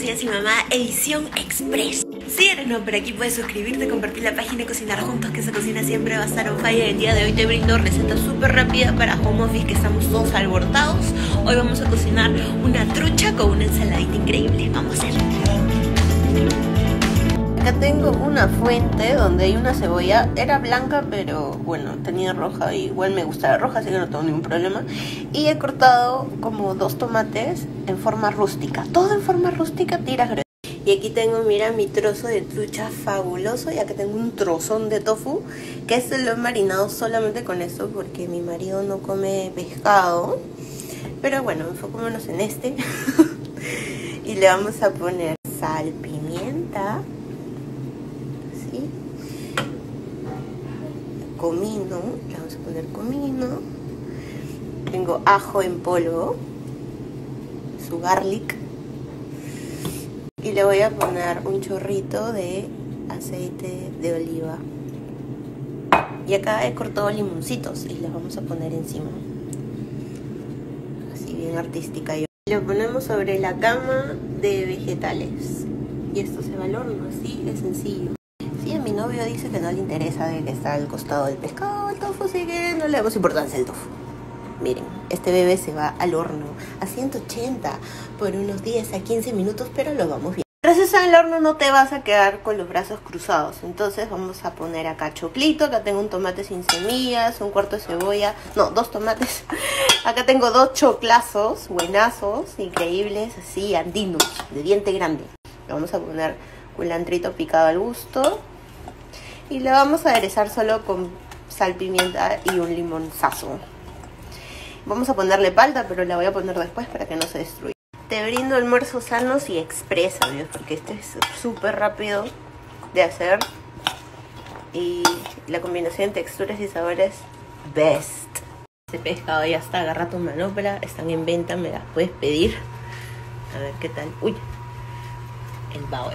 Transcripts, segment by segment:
días y mamá, edición express. Si eres nuevo por aquí, puedes suscribirte, compartir la página y cocinar juntos, que esa cocina siempre va a estar on fire. El día de hoy te brindo recetas súper rápidas para home office, que estamos todos alborotados. Hoy vamos a cocinar una trucha con una ensaladita increíble. Vamos a hacerlo. Acá tengo una fuente donde hay una cebolla. Era blanca, pero bueno, tenía roja. Igual me gusta la roja, así que no tengo ningún problema. Y he cortado como 2 tomates en forma rústica. Todo en forma rústica, tiras gruesas. Y aquí tengo, mira, mi trozo de trucha fabuloso. Y acá tengo un trozón de tofu, que este lo he marinado solamente con esto porque mi marido no come pescado. Pero bueno, enfocémonos en este. Y le vamos a poner sal, pimienta, ¿sí? Comino, le vamos a poner comino. Tengo ajo en polvo, su garlic. Y le voy a poner un chorrito de aceite de oliva. Y acá he cortado limoncitos y los vamos a poner encima. Así bien artística. Y lo ponemos sobre la cama de vegetales. Y esto se va al horno, así de sencillo. Sí, a mi novio dice que no le interesa de que está al costado del pescado, el tofu, así que no le damos importancia al tofu. Miren, este bebé se va al horno a 180 por unos 10 a 15 minutos, pero lo vamos bien. Mientras está en el horno no te vas a quedar con los brazos cruzados. Entonces vamos a poner acá choclito. Acá tengo un tomate sin semillas, un cuarto de cebolla. No, 2 tomates. Acá tengo 2 choclazos, buenazos, increíbles, así andinos, de diente grande. Le vamos a poner culantrito picado al gusto. Y le vamos a aderezar solo con sal, pimienta y un limonzazo. Vamos a ponerle palta, pero la voy a poner después para que no se destruya. Te brindo almuerzos sanos y express, amigos, porque este es súper rápido de hacer. Y la combinación de texturas y sabores, best. Este pescado ya está, agarra tu manopla, están en venta, me las puedes pedir. A ver qué tal. Uy, el bao.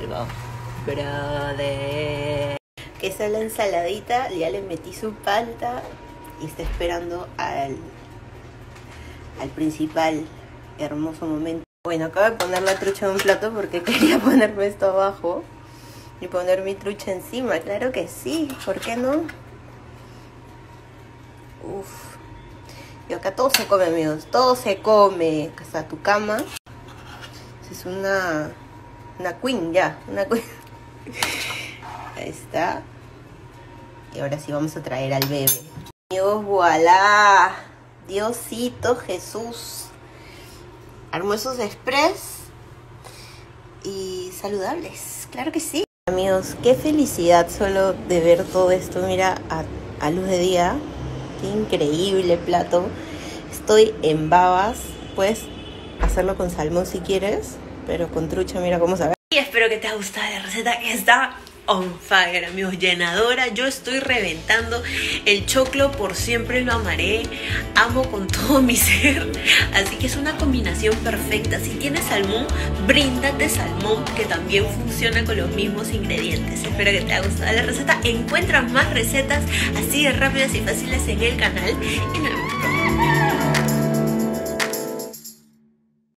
Brother. Que esa es la ensaladita, ya le metí su palta y está esperando al principal hermoso momento. Bueno, acabo de poner la trucha en un plato porque quería ponerme esto abajo y poner mi trucha encima. Claro que sí, ¿por qué no? Uf. Y acá todo se come, amigos, todo se come. Hasta tu cama. Es una queen ya, una queen. Ahí está. Y ahora sí vamos a traer al bebé. Amigos, voilà. Diosito Jesús. Almuerzos express y saludables, claro que sí. Amigos, qué felicidad solo de ver todo esto, mira, a luz de día. Qué increíble plato. Estoy en babas. Puedes hacerlo con salmón si quieres, pero con trucha, mira cómo sabe. Y espero que te haya gustado la receta, que está on fire, amigos, llenadora. Yo estoy reventando el choclo, por siempre lo amaré, amo con todo mi ser, así que es una combinación perfecta. Si tienes salmón, bríndate salmón, que también funciona con los mismos ingredientes. Espero que te haya gustado la receta. Encuentras más recetas así de rápidas y fáciles en el canal y nos vemos pronto.